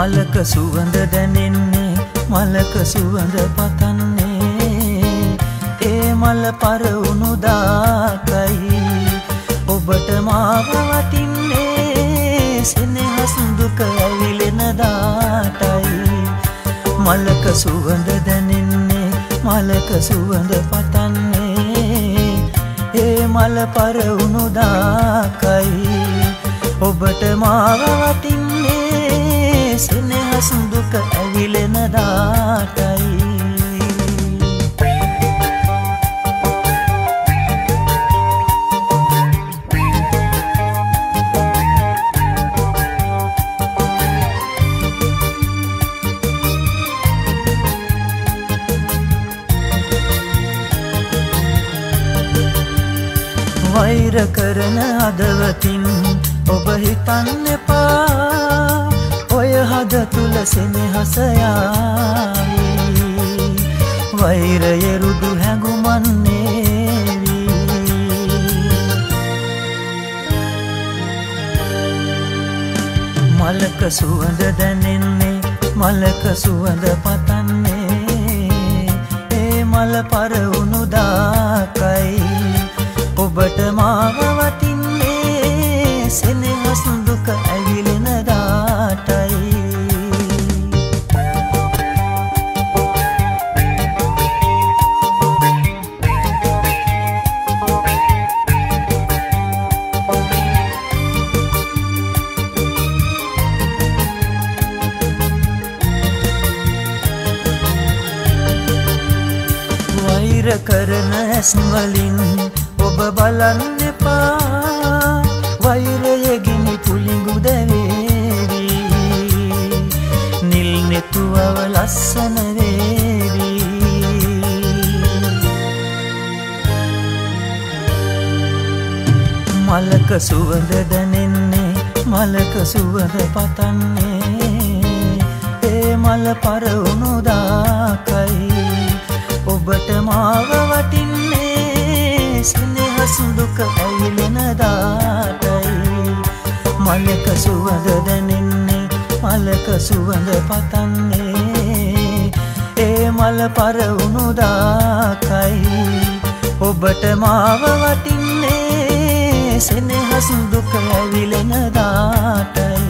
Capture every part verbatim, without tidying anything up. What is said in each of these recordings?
මලක සුවඳ දැනෙන්නේ මලක සුවඳ පතන්නේ ඒ මල පරවුණු දාකයි ඔබට මාව වටින්නේ සෙනෙහස දුක ඇවිලෙන දාටයි මලක සුවඳ දැනෙන්නේ මලක සුවඳ පතන්නේ ඒ මල පරවුණු දාකයි ඔබට මාව වටින්නේ සෙනෙහස දුක ඇවිලෙන දාටයි වෛර කරන හදවතින් ඔබ හිතන්න එපා ඔය හද තුල සෙනෙහස යාවි වෛරය රුදු හැඟුමන් නේවි මලක සුවඳ දැනෙන්නේ මලක සුවඳ පතන්නේ ඒ මල පරවුණු දාකයි ඔබට මාව වටින්නේ සෙනෙහස දුක ඇවිලෙන දාටයි වෛර කරන ඇස් වලින් ඔබ බලන්න එපා වෛරය ගිනි පුලිඟු දැවේවි නිල් නෙතුවව ලස්සන වේවි මලක සුවඳ දැනෙන්නේ මලක සුවඳ පතන්නේ ඒ මල පරවුණු දාකයි ඔබට මාව වටින්නේ සෙනෙහස දුක ඇවිලෙන දාටයි මලක සුවඳ දැනෙන්නේ මලක සුවඳ පතන්නේ ඒ මල පරවුණු දාකයි ඔබට මාව වටින්නේ සෙනෙහස දුක ඇවිලෙන දාටයි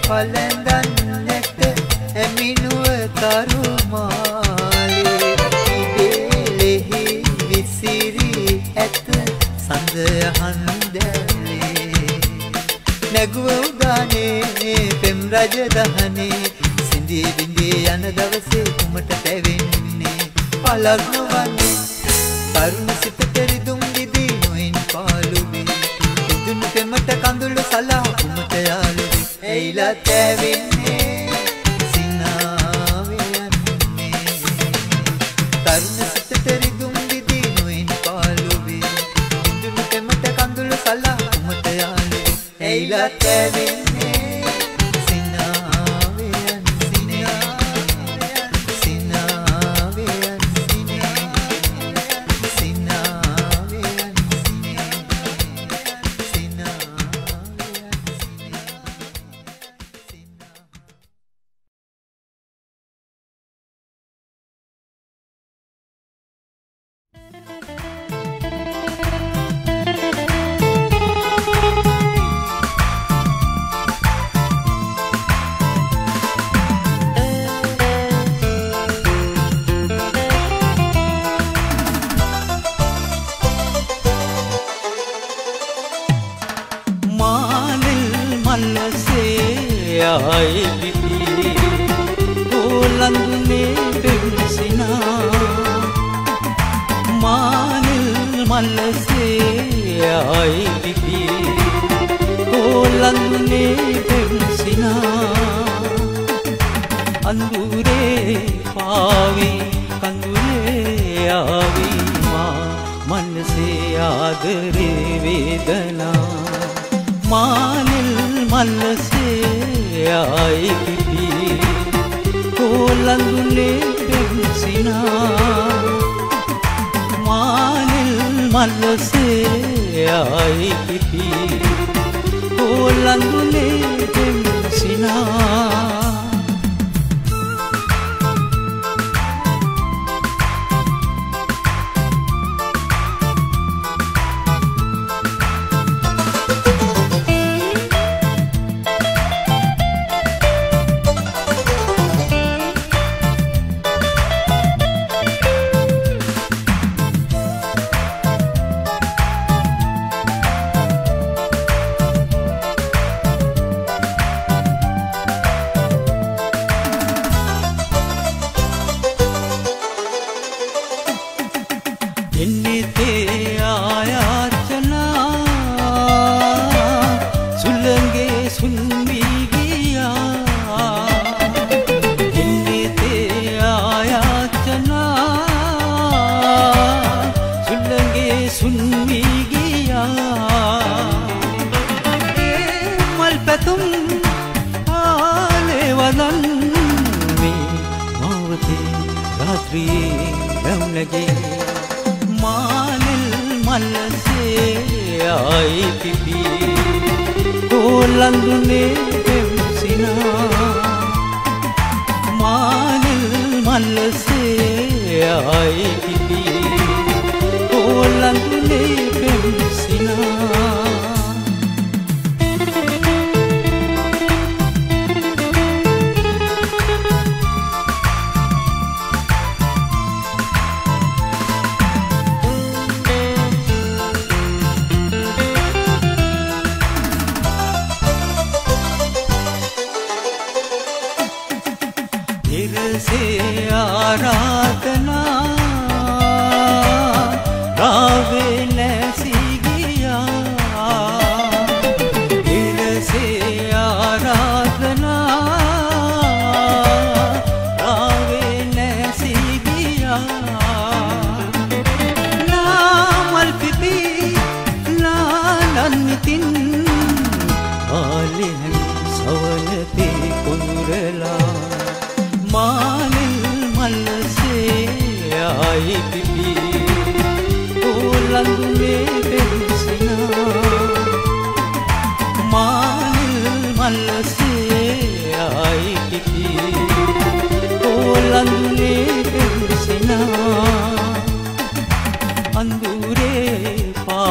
පලඳන්නට ඇමිනුව තරුමාලේ ඉබේලෙහි විසිරි ඇත සඳහන් දැලේ නැගුව උදානේ පෙම් රජ දහනේ සිඳී බිඳී යන දවසේ කුමට තැවෙන්නේ පලක් නොවන්නේ තරුණ සිතට රිදුම් දිදී නොයින් පාළුවේ ඉදුණු පෙමට කඳුළු සලා කුමට යාළුවේ ඇයිලා තැවෙන්නේ සිනාවේ යන්නේ තරුණ සිතට රිදුම් දිදී නොයින් පාළුවේ ඉදුණු පෙමට කඳුළු සලා කුමට යාළුවේ ඇයිලා තැවෙන්නේ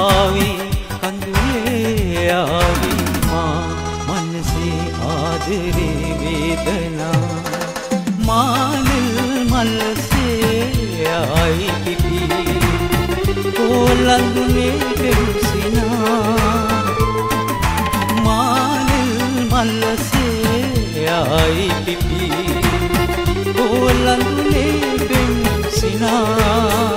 ආවේ ලඳුනේ පෙම්සිනා මානෙල් මල්ලසේ ආයි පිපි ලඳුනේ පෙම්සිනා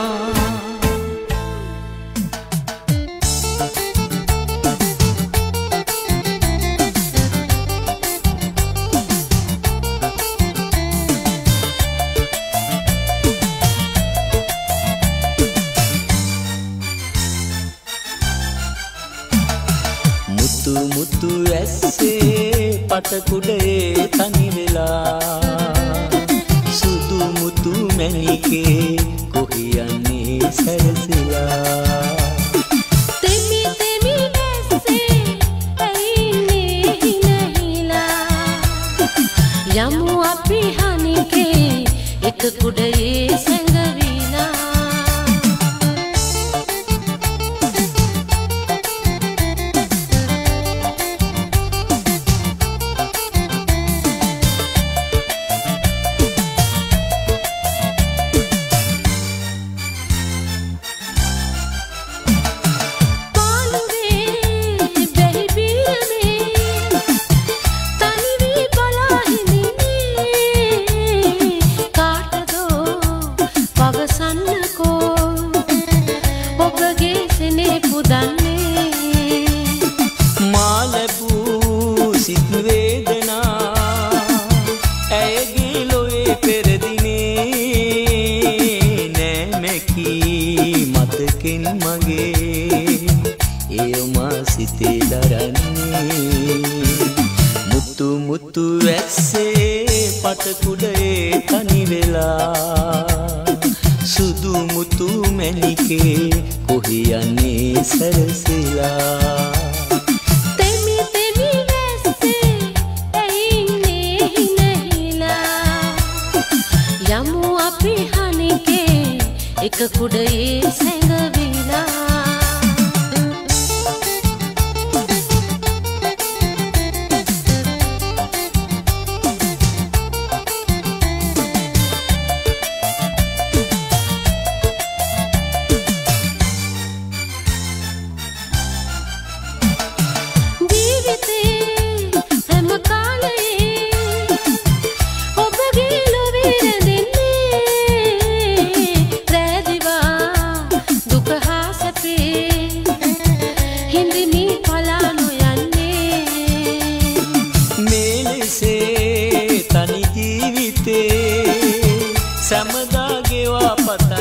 මුතු මුතු ඇස්සේ පටකුඩේ තනි වෙලා සුදු මුතු මැණිකේ කොහි යන්නේ සැරසිලා තෙමි තෙමි ඇස්සේ ඇයිනේ හිනහිලා යමු අපි හනිකේ එක කුඩේ සැඟවිලා මුතු මුතු ඇස්සේ පටකුඩේ තනි වෙලා සුදු මුතු මැණිකේ කොහි යන්නේ සැරසිලා තෙමි තෙමි ඇස්සේ ඇයිනේ හිනහිලා යමු අපි හනිකේ එක කුඩේ සැඟවිලා සමදා ගෙවා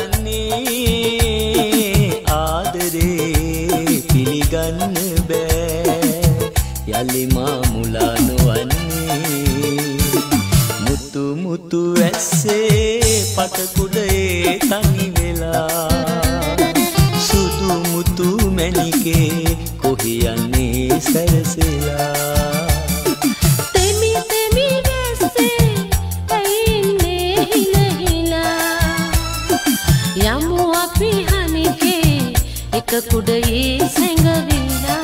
පතන්නේ ආදරේ පිළිගන්න බෑ යලි මා මුලා නොවන්නේ මුතු මුතු ඇස්සේ පටකුඩේ තනි වෙලා සුදු මුතු මැණිකේ කොහි යන්නේ සැරසිලා යමු අපි හනිකේ එක කුඩේ සැඟවිලා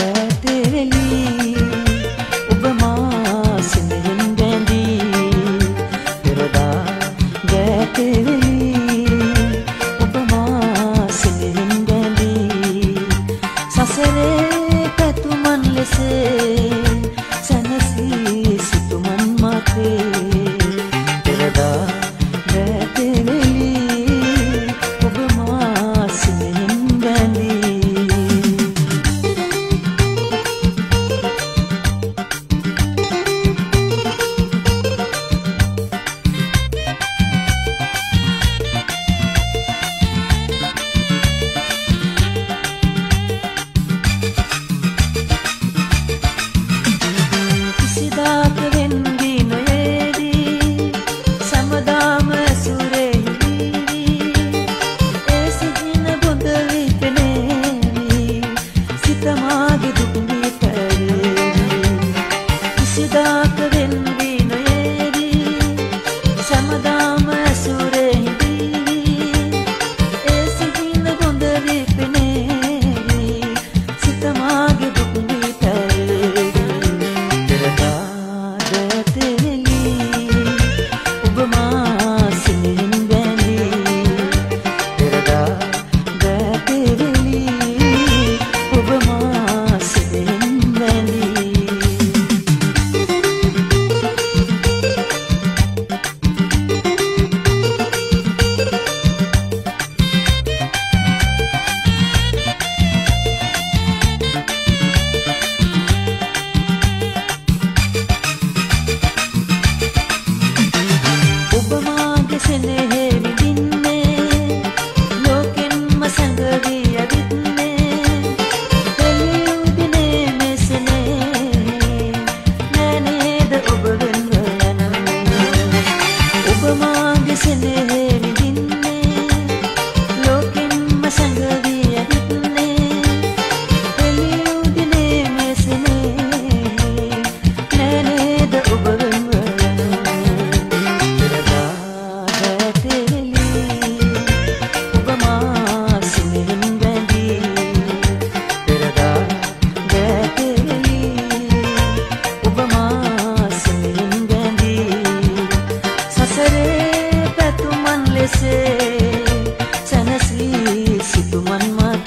ඔබ මා සිනෙහින් බැඳී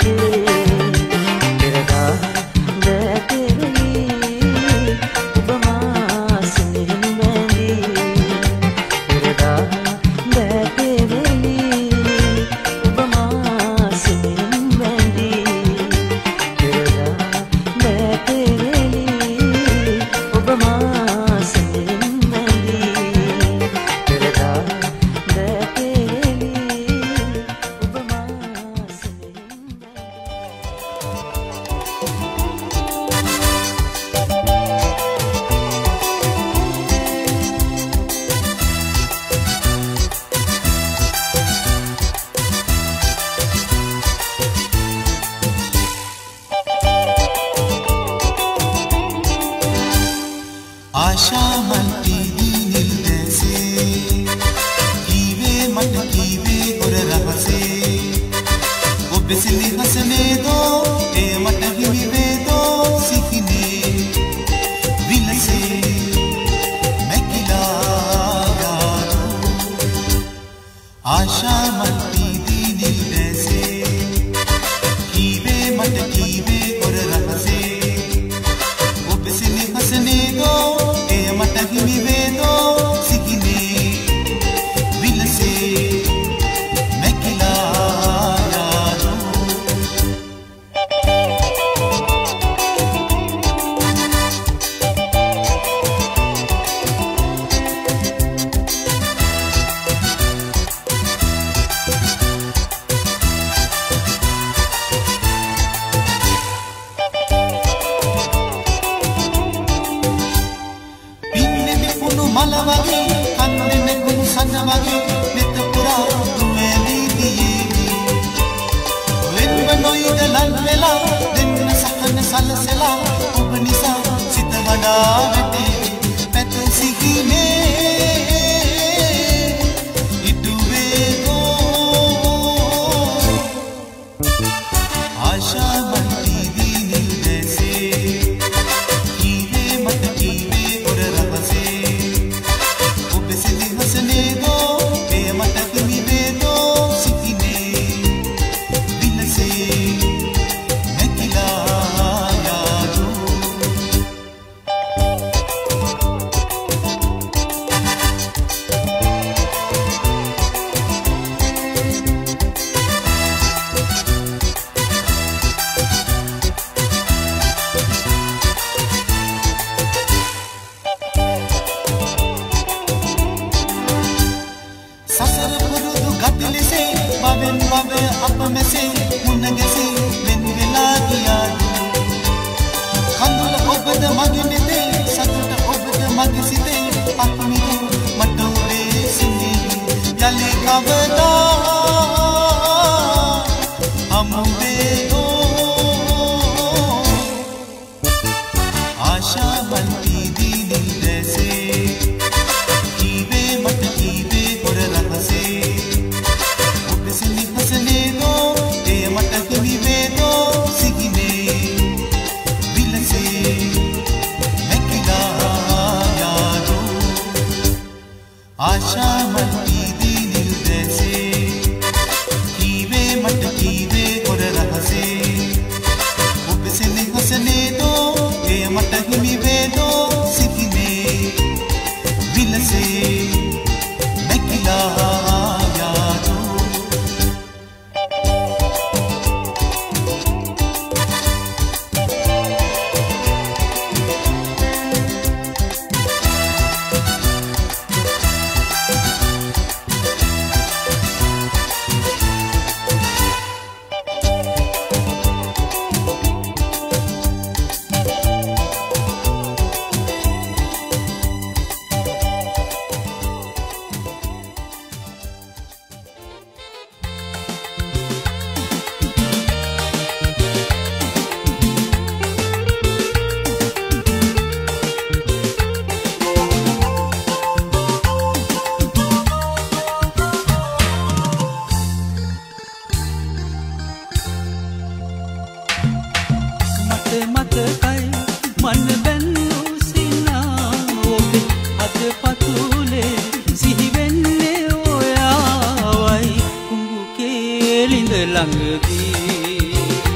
ළඟදී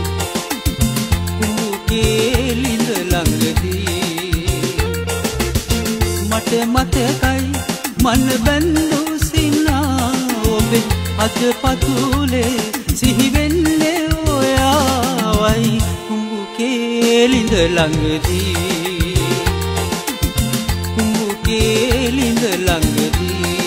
මට මතකයි මන බැඳු සිනා ඔබේ අත පතුලේ සිහි වෙන්නේ ඔයාවයි කුඹු කේලිඳ ළඟදී කුඹු කේලිඳ ළඟදී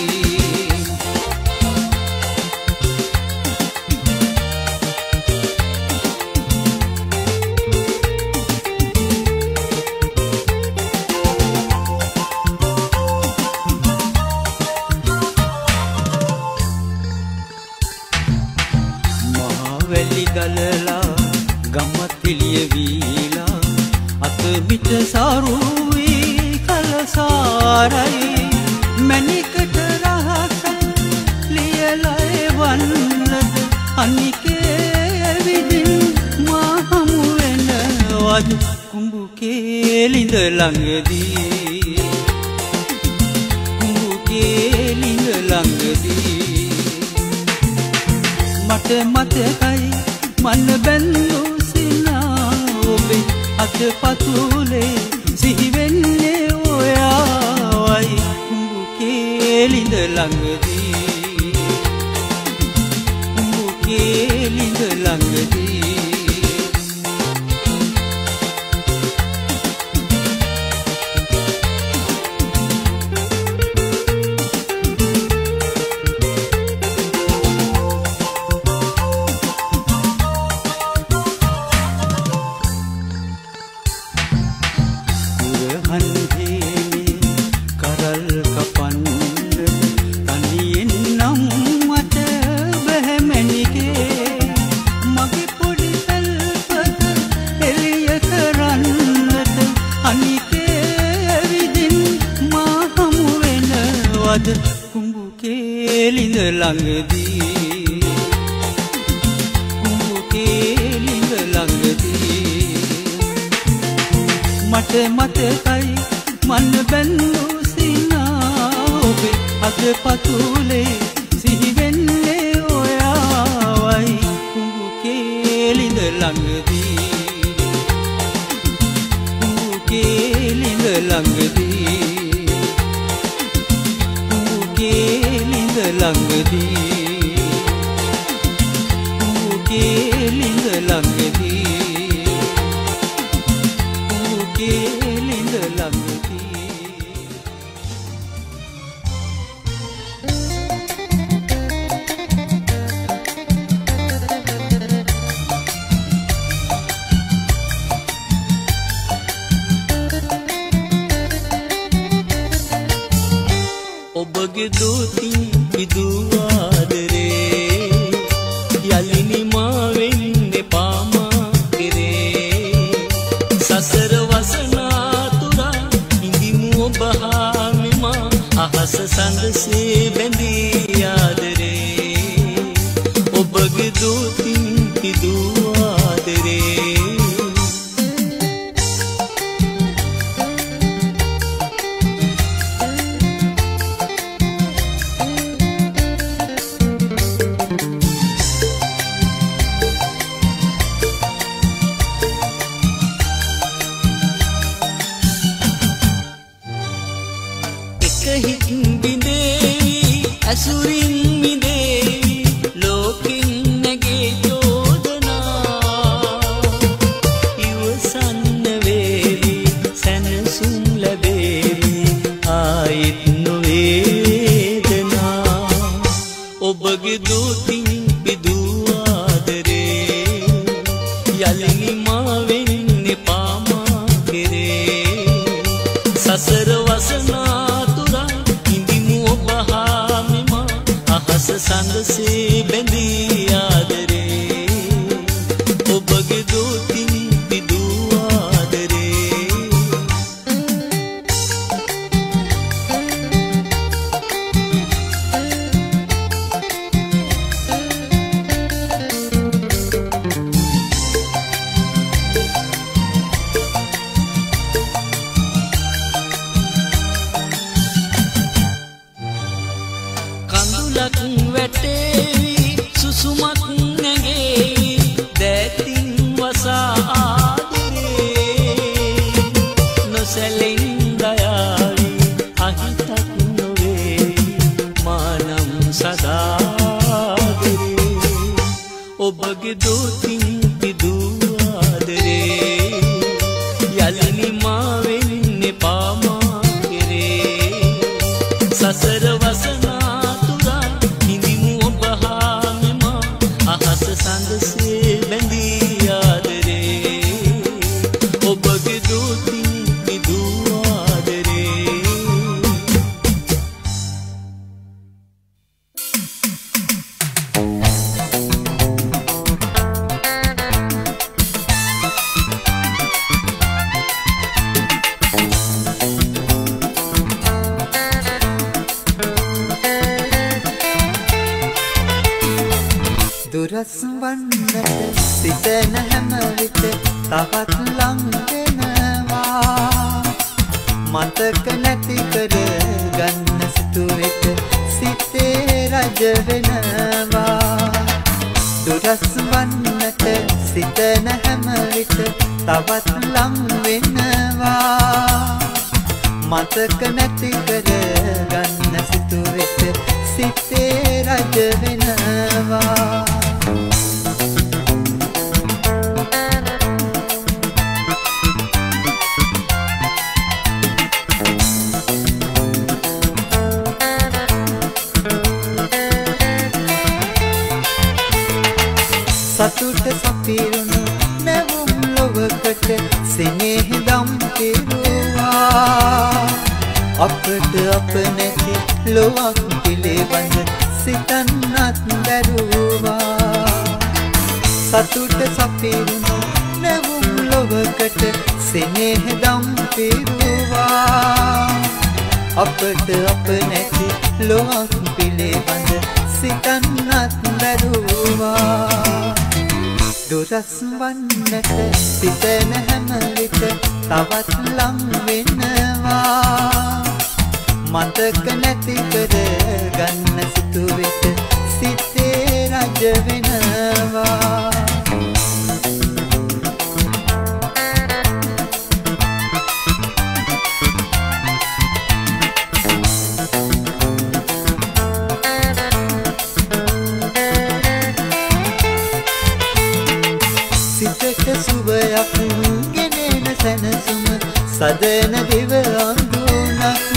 ගලලා ගමත් එළිය වීලා අත මිට සරුවී කලසාරයි මණිකට රහස ලියලා එවන්නද අනිකේ විදින් මා හමු වෙනවද කුඹු කේලිඳ ළඟදී කුඹු කේලිඳ ළඟදී මට මතකයි මන බැඳු සිනා ඔබේ අත පතුලේ සිහි වෙන්නේ ඔයාවයි කුඹු කේලිඳ ළඟදී කුඹු කේලිඳ ළඟදී කුඹු කේලිඳ ළඟදී කුඹු කේලිඳ ළඟදී මට මතකයි මන බැඳු සිනා ඔබේ අත පතුලේ සිහි වෙන්නේ ඔයාවයි කුඹු කේලිඳ ළඟදී කුඹු කේලිඳ ළඟදී කේලිඳ ළඟදී කුඹු කේලිඳ ළඟදී කුඹු කේලිඳ ළඟදී ඔබගේ දෝතින් ඉදුවාදරේ යලිනි මා වෙන්නේ පාමා කෙරේ සසර වසනාතුරා ඉඳිමු ඔබ හා මෙමා අහස සඳසේ බැඳී ආදරේ ඔබගේ දෝතින් ඉදුවාදරේ ඇසුරින් මිදේවි ලෝකින් නැගේ චෝදනා ඉවසන්න වේවි සැනසුම් ලැබේවි ආයෙත් නොවේදනා ඔබගේ දෝතින් පිදූ ආදරේ යලිනි මා වෙන්නේ පාමා කෙරේ සසර වසනාතුරා ඉඳිමු ඔබ හා අහස සඳසේ බැඳී ආදරේ ඔබගේ දෝතින් පිදූ ආදරේ කඳුලක් වැටේවි සුසුමක් නැගේවි දැතින් වසා ආදරේ නොසැලෙන් දයාවි අහි හැම විට තවත් ලං වෙනවා මතක නැති කර ගන්න සිතුවිට සිතේ රජ වෙනවා දුරස් වන්නට සිතන හැම විට තවත් ලං වෙනවා මතක නැති කර ගන්න සිතුවිට සිතේ රජ වෙනවා සතුට සපිරුණු නැවුම් ලොවකට සෙනෙහදම් කෙරුවා අපට අප නැති ලොවක් පිළිබඳ සිතන්නත් බැරුවා සතුට සපිරුණු නැවුම් ලොවකට සෙනෙහදම් කෙරුවා අපට අප නැති ලොවක් පිළිබඳ සිතන්නත් බැරුවා දුරස් වන්නට සිතන හැම විට තවත් ලං වෙනවා මතක නැති කර ගන්න සිතුවිට සිතේ රජ වෙනවා සුවයක් ගෙනෙන සැනසුම සදන දිව අඳුනක්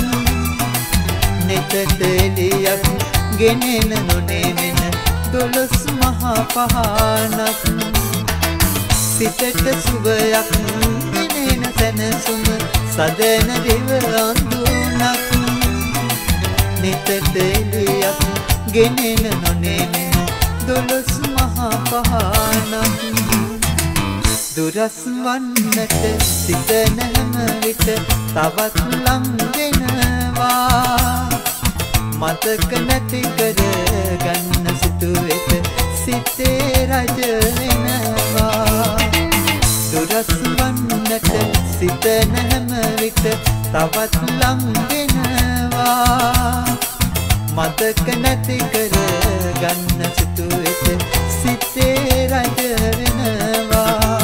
නෙතට එලියක් ගෙනෙන නොනෙමෙන දොළොස් මහා පහනක් සිතට සුවයක් ගෙනෙන සැනසුම සදන දිව අඳුනක් නෙතට එලියක් ගෙනෙන නොනෙමෙන දොළොස් මහා පහනක් දුරස් වන්නට සිතන හැම විට තවත් ලං වෙනවා මතක නැති කර ගන්න සිතුවිට සිතේ රජ වෙනවා දුරස් වන්නට සිතන හැම විට තවත් ලං වෙනවා මතක නැති කර ගන්න සිතුවිට සිතේ රජ වෙනවා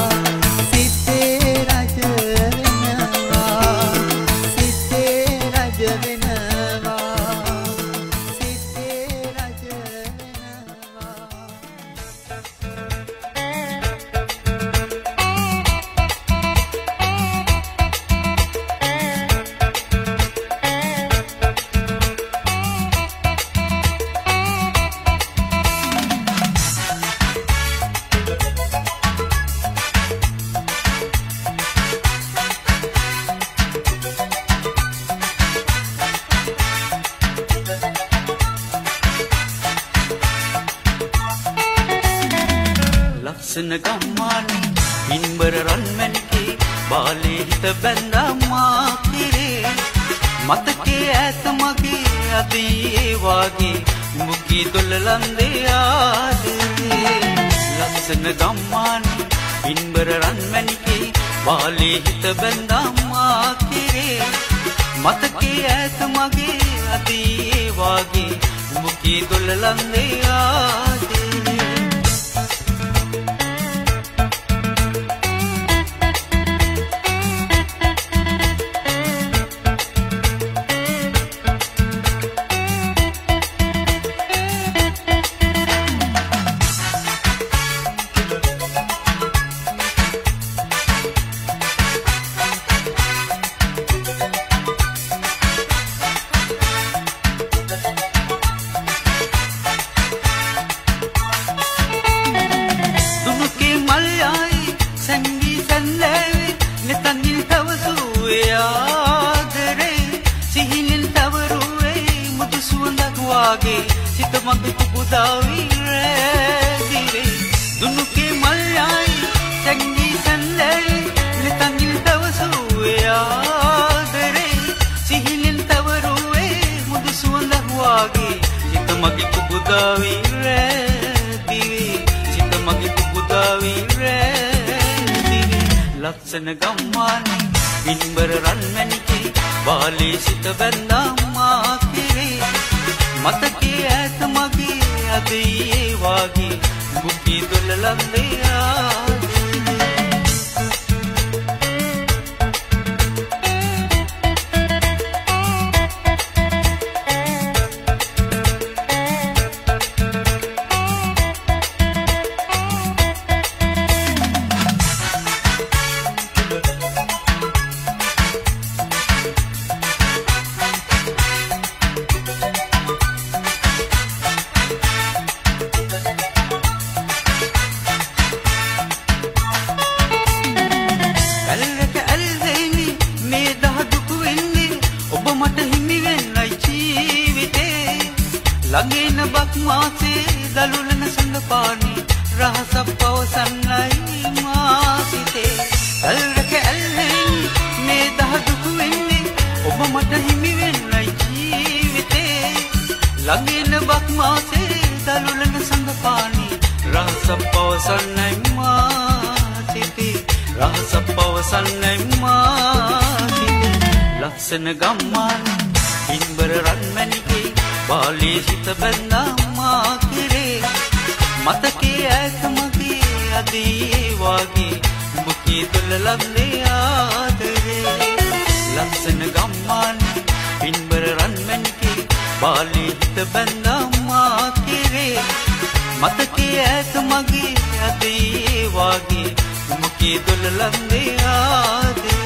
ලස්සන ගම්මානේ මින්බර රන්මැණිකේ බාලේ හිත බැඳා මා කිරේ මතකේ ඈත මගේ අදී වාගේ මුකී දොල්ලන්දේ ආදරේ ලස්සන ගම්මානේ මින්බර රන්මැණිකේ බාලේ හිත බැඳා මා කිරේ මතකේ ඈත මගේ අදී වාගේ මුකී දොල්ලන්දේ ආදරේ සිත මගේ පුපුදාවි රැදිවේ දුනුකේ මල්යයි සංගී සන්දයි නිතංගිල් දවසුවේ ආදරේ සිහිනෙන් තවරුවේ මුදු සුවඳක් වාගේ සිත මගේ පුපුදාවි රැදිවේ සිත මගේ පුපුදාවි රැදිවේ ලක්ෂණ ගම්මානේ පින්බර රන්මැණිකේ වාලේ සිට බැඳා මා කෙරේ මතකේ ඈත මගේ අද ඒ වාගේ බුකී දොළලන්නේ ලගේන බක් මාසේ දලුලන සඳ පානි රහසක් පවසන්නයි මාසිතේ කල්රක ඇල්ලෙන් මේ දහදුක වෙන්නේ ඔබ මට හිමි වෙන්නයි ජීවිතේ ලගේන බක් මාසේ දලුලන සඳ පානි රහසක් පවසන්නයි මාසිතේ රහසක් පවසන්නයි මාසිතේ ලක්ෂණ ගම්මානේ පින්බර රන්මැණිකේ වාලේ සිට බැඳා මා කෙරේ මතකේ ඈත මගේ අද ඒ වාගේ බුකී දොළලන්නේ ආදරේ ලක්ෂණ ගම්මානේ පින්බර රන්මැණිකේ වාලේ සිට බැඳා මා කෙරේ මතකේ ඈත මගේ අද ඒ වාගේ බුකී දොළලන්නේ ආදරේ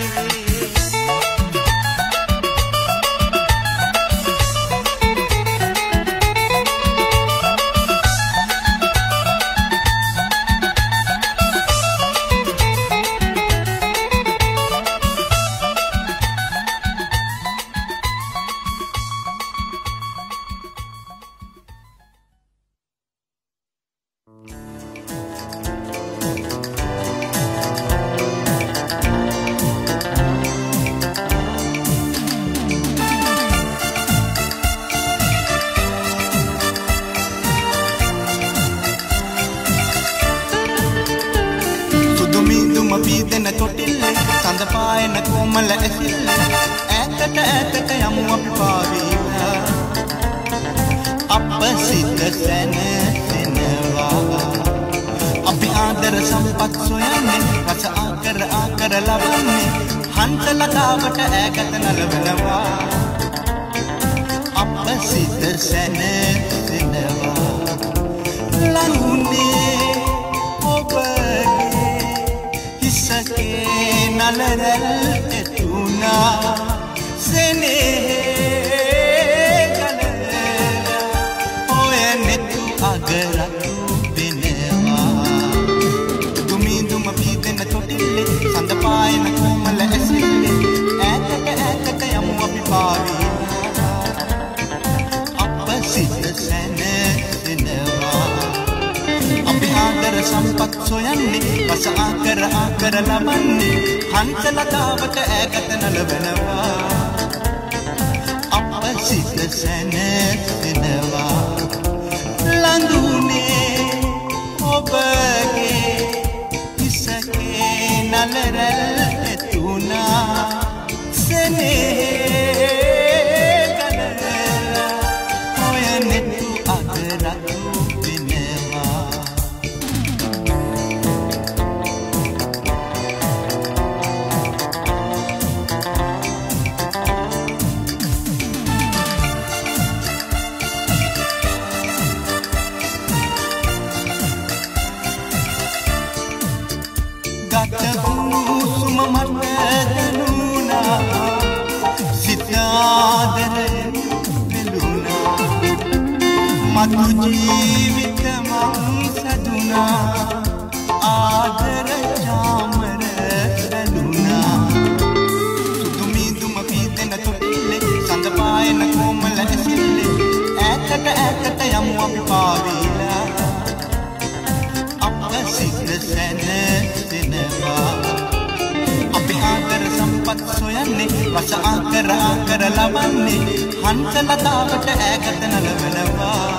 රස ආකර ආකර ලබන්නේ හංසලතාවට ඈකට නලවනවා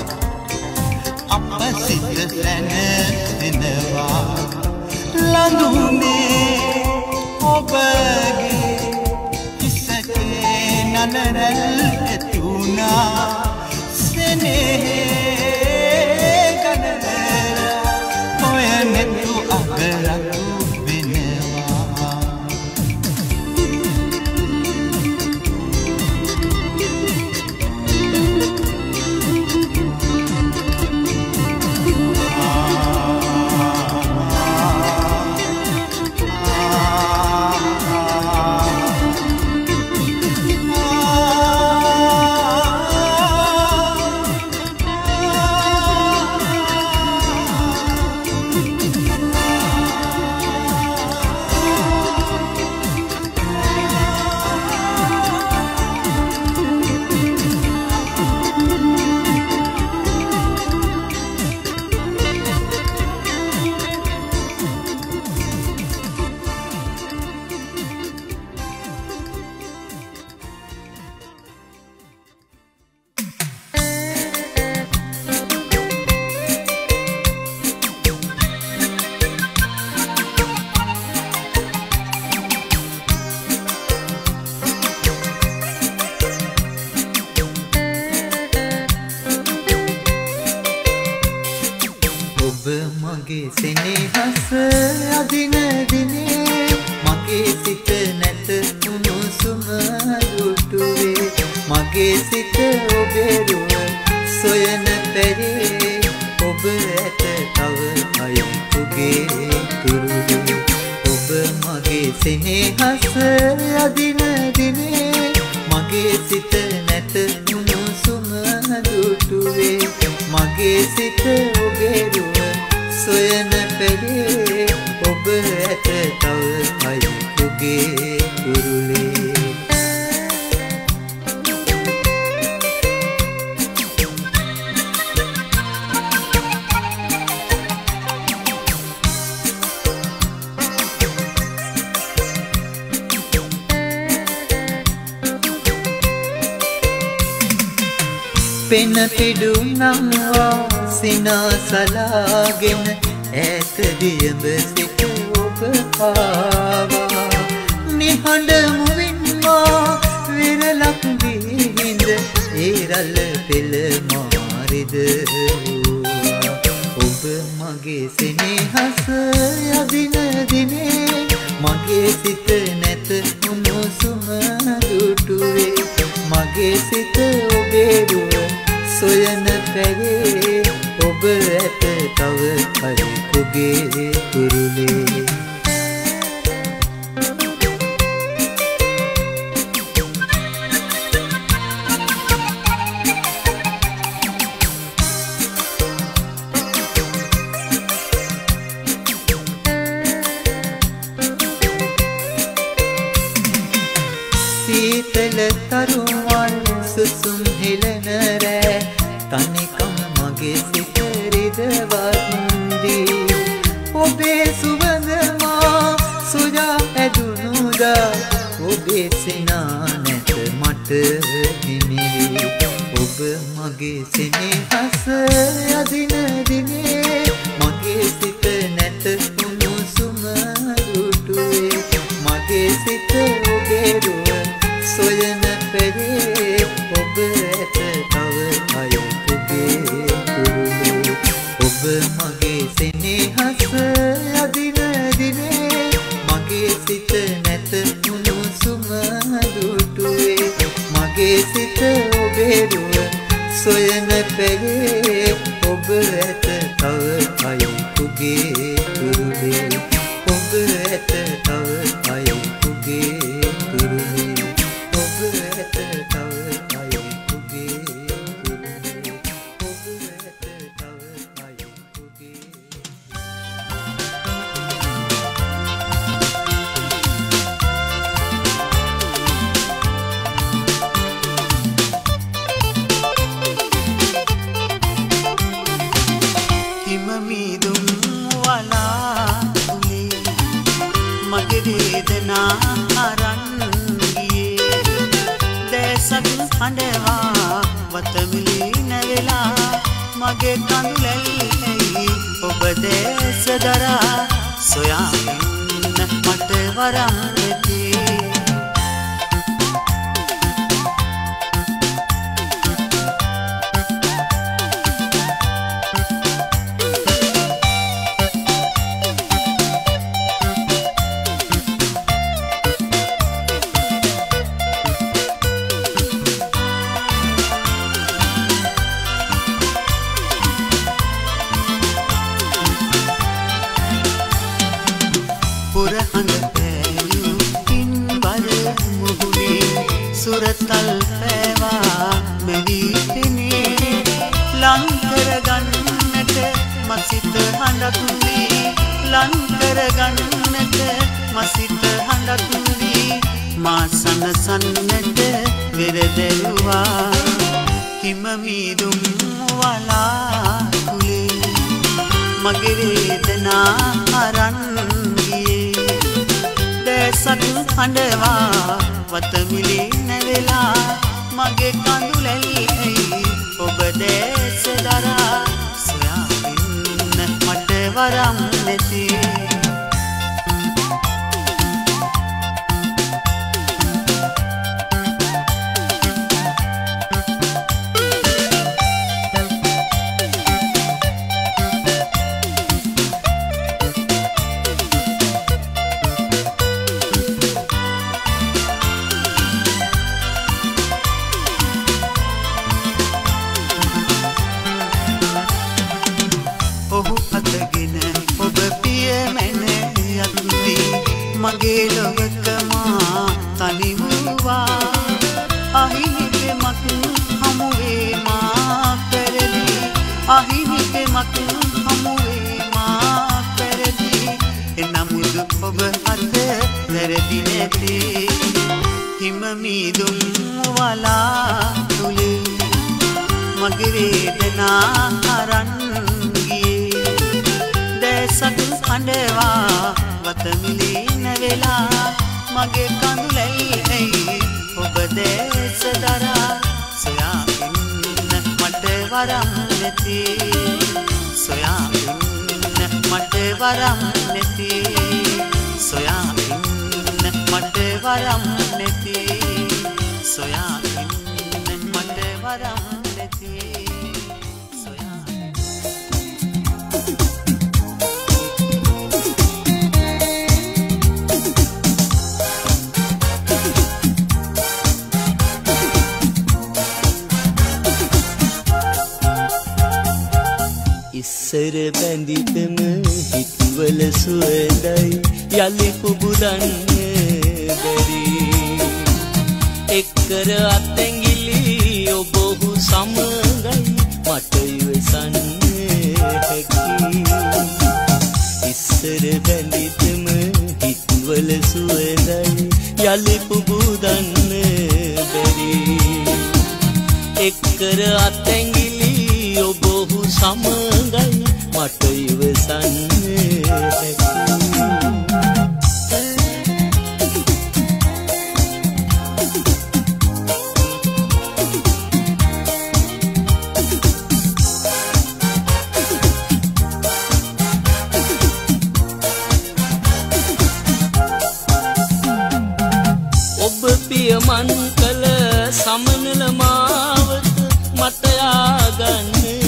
අප සිත සැනසෙනවා ළඟුනේ ඔබගේ ඉසකේ නනරල් ඇතුණා සෙනෙහේ ගනවලා ඔය නෙතු අගලතු වෙනවා පෙන පිඩුනම්වා සිනාසලාගෙන ඈත දියඹ සිට ඔබ ආවා නිහඬ මුවින්මා විරලක් විහිඳ ඒ රළ පෙළ මාරිද ඔබ මගේ සෙනෙහස යදින දිනේ මගේ සිත නැත උණුසුම දුටුවේ මගේ සිත ඔබේ රුව සොයන පැයේ ඔබ ඇත තව පරිකුගේ කුරුලේ සීතල තරුවන් සුසුම් හෙලන රෑ තනිකම මගේ සිත රිදවත්දී ඔබේ සුවඳ මා සොයා ඇදුණුදා ඔබේ සිනා නැත මට හිමිවි ඔබ මගේ සෙනෙහස යදින දිනේ මගේ සිත නැත උණුසුම දුටුවේ මගේ සිත ඔබේ රුව සොයන පෙරේ ඔබ ඇත තව අයුතුගේ කුරුලේ ඔබ මගේ සෙනෙහස යදින දිනේ මගේ සිත නැත උණුසුම දුටුවේ මගේ සිත ඔබේ රුව සොයන පෙරේ ඔබ ඇත තව අයුතුගේ කුරුලේ ඔබ ඇත තව අයුතුගේ කුරුලේ හඬවා වතමිලි නැවෙලා මගේ කඳුලැල්ලයි ඔබ දැස දරා සොයාගෙන මට වරම් හඳ පෑයු ඉන්බර මුහුණේ සුරතල් පෑවා මෙවී පෙනේ ලං කරගන්නට මසිත හඬක් වී ලං කරගන්නට මසිත හඬක් වී මා සනසන්නට වෙරදැරුවා හිම මීදුම් වලාකුලේ මගේ වේදනා අරන් ගියේ දැසක් හඬවා වතමිලි නැවෙලා මගේ කඳුලැල්ලයි ඔබ දැස දරා සොයා ඉන්න මට වරම් නැති මගේ ලොවක මා තනි වූවා අහිමිකමක් හමුවේ මා පෙරදි අහිමිකමක් හමුවේ මා පෙරදි එනමුදු ඔබ අත වැරදි නැති හිම මීදුම් වලාකුලේ මගේ වේදනා අරන් ගියේ දැසක් හඬවා වතමිලි නැවෙලා මගේ කඳුලැල්ලයි ඔබ දැස දරා සොයා ඉන්න මට වරම් නැති සොයා ඉන්න මට වරම් නැති සොයා ඉන්න මට වරම් නැති සොයා ඉන්න මට වරම් නැති ඉස්සර බැඳිතම හිත්වල සුවඳයි යලි පුබුදන්න බැරි එක්කර අත්ඇඟිලි ඔබහු සමගයි මට ඉවසන්න හැකි ඉස්සර බැඳිතම හිත්වල සුවඳයි යලි පුබුදන්න බැරි එක්කර අත්ඇඟිලි ඔබහු සමගයි මට ඉවසන්න හැකි ඔබ පියමන් කළ සමනල මාවත මට ආගන්න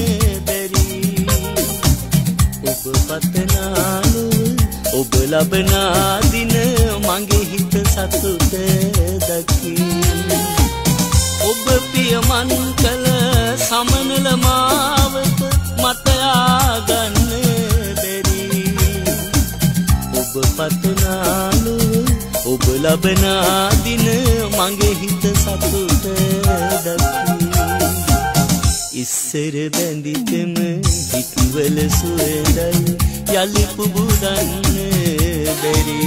පතනානු ඔබ ලබනා දින මගේ හිත සතුට දකි ඔබ පියමන් කළ සමනල මාවත මට ආගන්න බැරි ඔබ පතනානු ඔබ ලබනා දින මගේ හිත සතුට දකි ඉස්සර බැඳිතම හිත්වල සුවඳයි යලි පුබුදන්න බැරි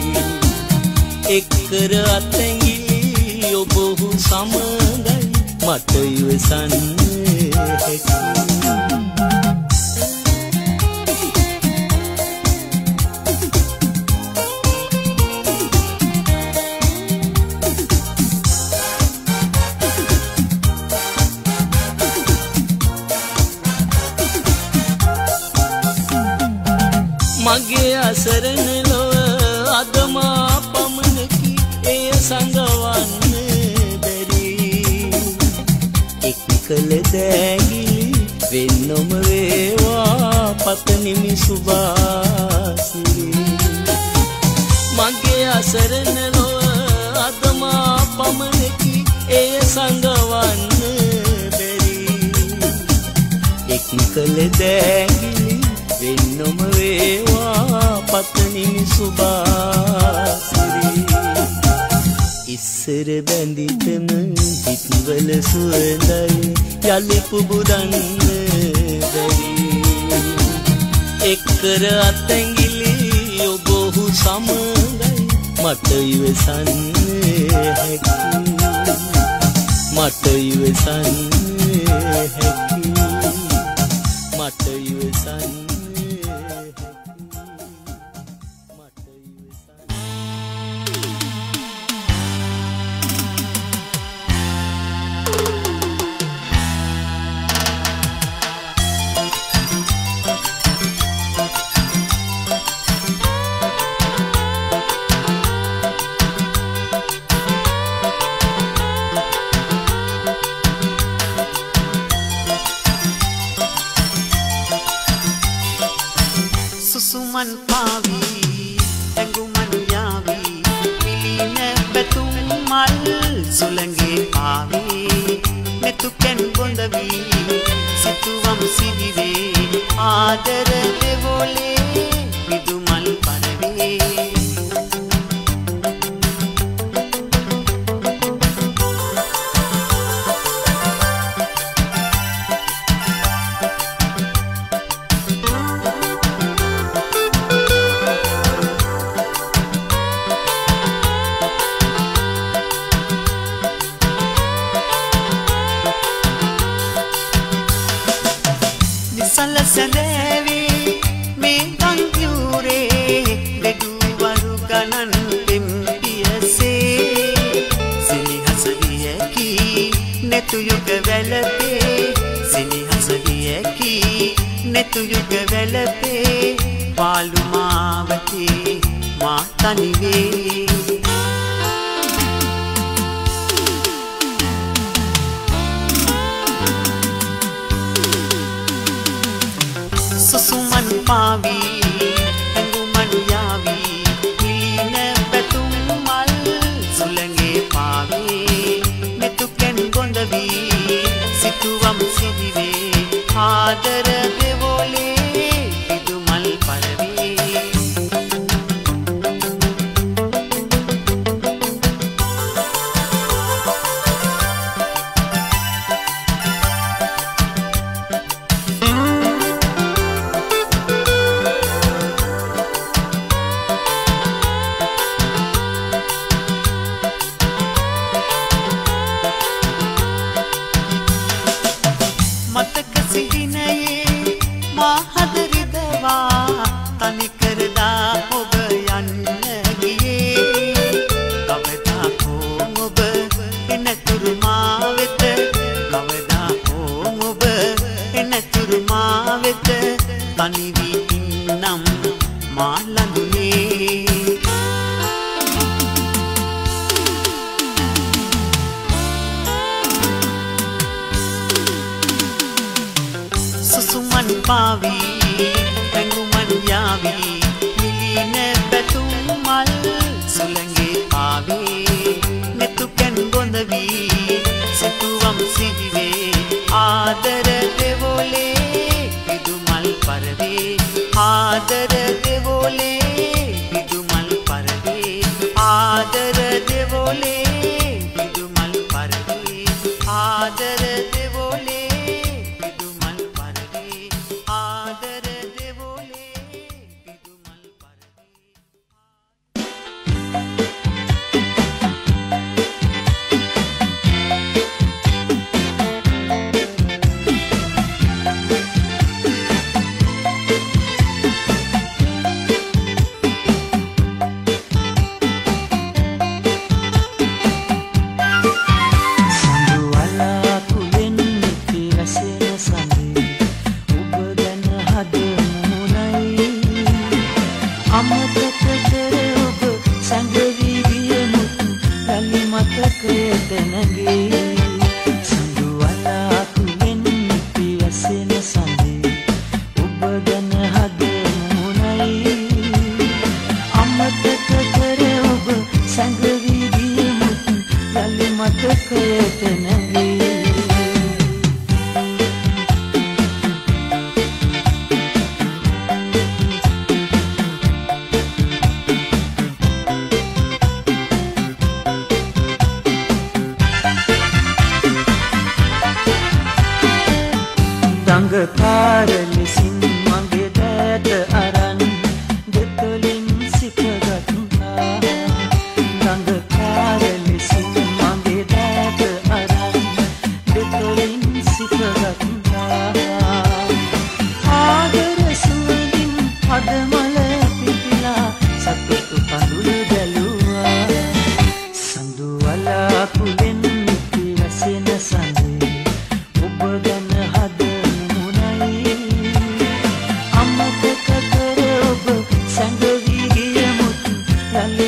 එක්කර අත්ඇඟිලි ඔබහු සමගයි මට ඉවසන්න හැකි මගේ අසරණ ලොව අදමා පමණකි එය සඟවන්න බැරි එක් කළ දෑගිලි වෙන්නොම වේවා පතනිමි සුභාසිරි මගේ අසරණ ලොව අදමා පමණකි එය සඟවන්න බැරි එක් කළ දෑගිලි වෙන්නොම වේවා පතනින් සුභාසිරි ඉස්සර බැඳිතම හිත්වල සුවඳයි යලි පුබුදන්න බැරි එක්කර අත්ඇඟිලි ඔබ ඔහු සමගයි මට ඉවසන්න හැකි මට ඉවසන්න හැකි මට ඉවසන්න සුසුමන් පාවි ඇඟුමන් යාවි පිළින පැතුම් මල් සුළඟේ පාවි මෙතුකෙන් බොඳවි සිතුවම් සිදිවේ ආදර දෙවොලේ විදුමල් පරවේ සැලසැලෑවි මේ ගංයුරේ දෙඩුවරු ගණන් පෙම්පියසේ සිනිහස වියකි නෙතුයුග වැලපේ සිනිහස වියකි නෙතුයුග වැලපේ පාලුමාවතේ මා තනිවේ සුසුමන් පාවි ඇඟුමන් යාවි පිළින පැතුම් මල් සුළඟේ පාවි මෙතුකෙන් බොඳවි සිතුවම් සිදිවේ ආදර දෙවොලේ විදුමල් පරවේ මතක සිහිනයේ මා හදරිදවා තනිකරදා ඔබ යන්න ගියේ කවදා හෝ ඔබ එනතුරු මා වෙත කවදා හෝ ඔබ එනතුරු මා වෙත තනි වී ඉන්නම් මා ළඟුනේ සුසුමන් පාවි ඇඟුමන් යාවි මිලින පැතුම් මල් සුළඟේ පාවි නෙතුකෙන් බොඳවි සිතුවම් සිදිවේ ආදර දෙවොලේ විදුමල් පරවේ ආදර දෙවොලේ විදුමල් පරවේ ආදර දෙවොලේ විදුමල් පරවේ ආදර දෙවොලේ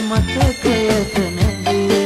මතකයට නැගේ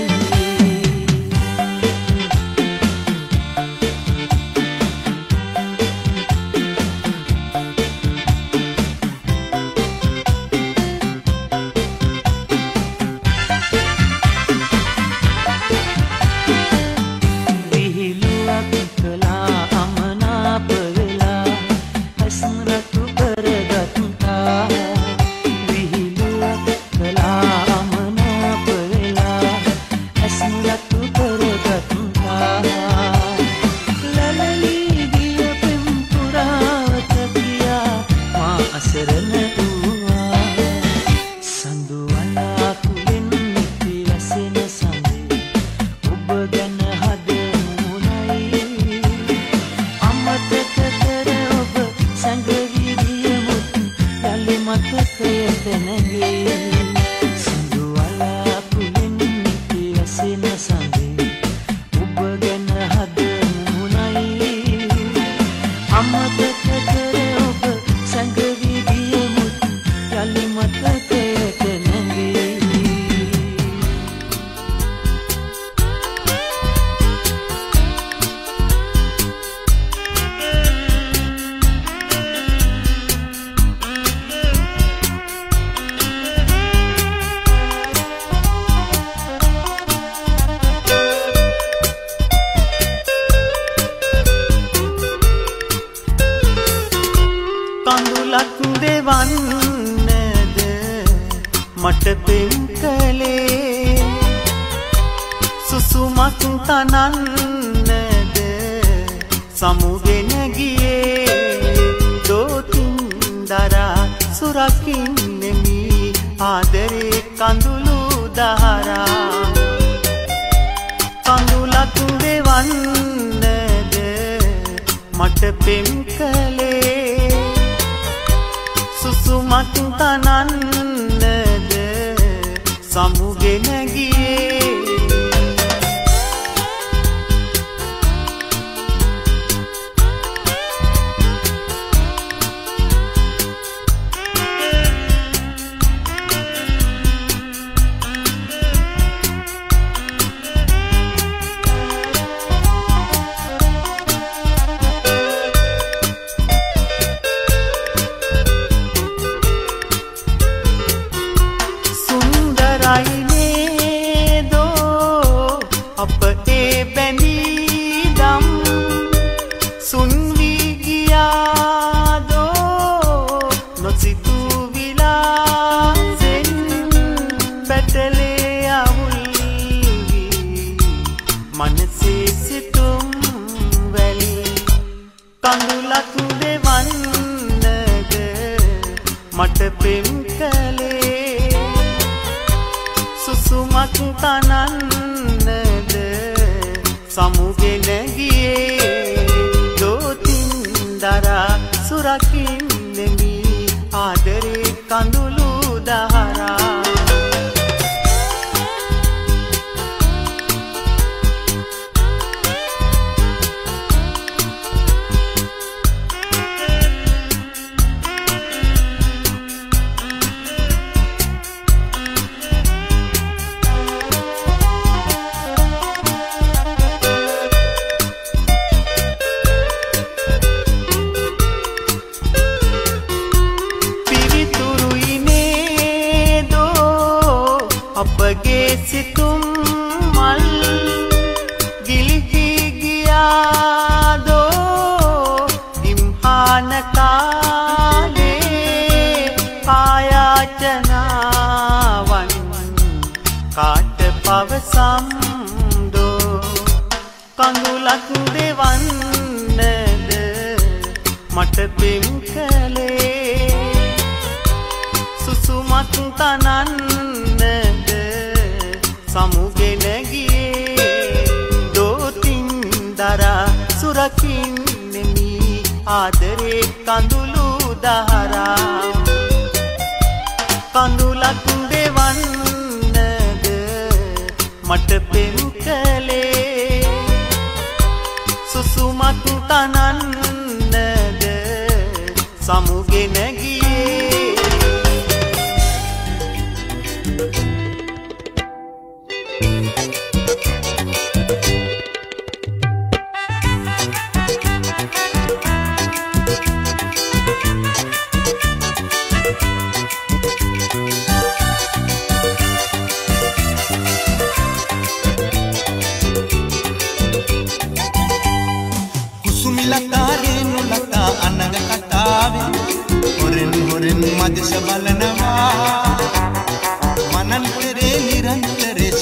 සමුගෙන ගියේ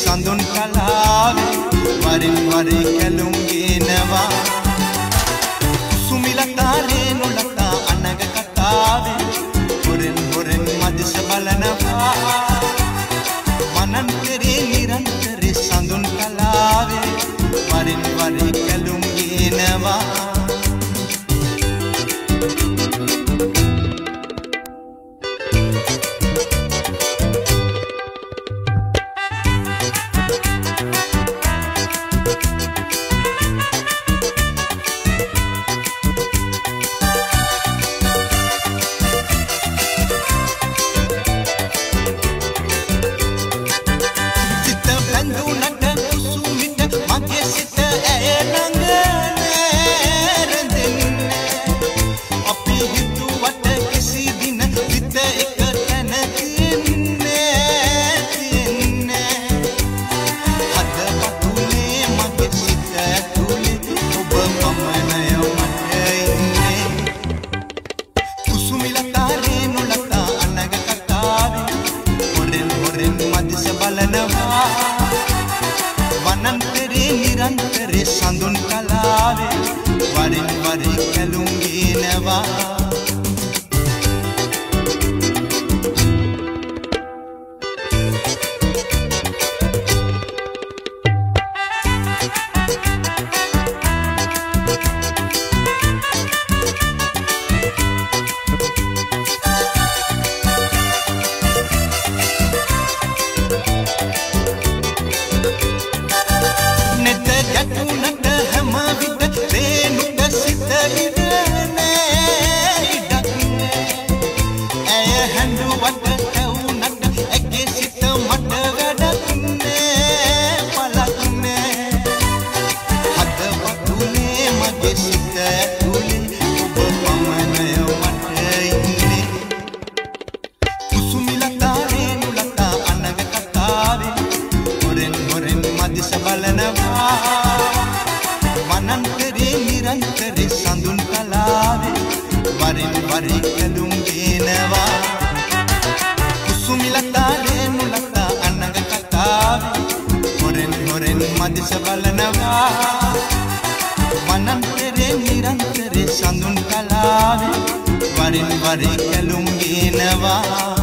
සඳුන් කලාවේ වරින් වරේ කැලුම් ගේනවා සුමිලතා රේනුලතා අනග කතාවේ හොරෙන් හොරෙන් මදිස බලනවා මනන් කරේ නිරන්තරේ සඳුන් කලාවේ වරින් වරේ කැලුම් ගේනවා වරින් වරේ කැලුම් ගේනවා කුසුමිලතා රේනුලතා අනග කතාවේ හොරෙන් හොරෙන් මදිස බලනවා මනන් පෙරේ නිරන්තරේ සඳුන් කලාවේ වරින් වරේ කැලුම් ගේනවා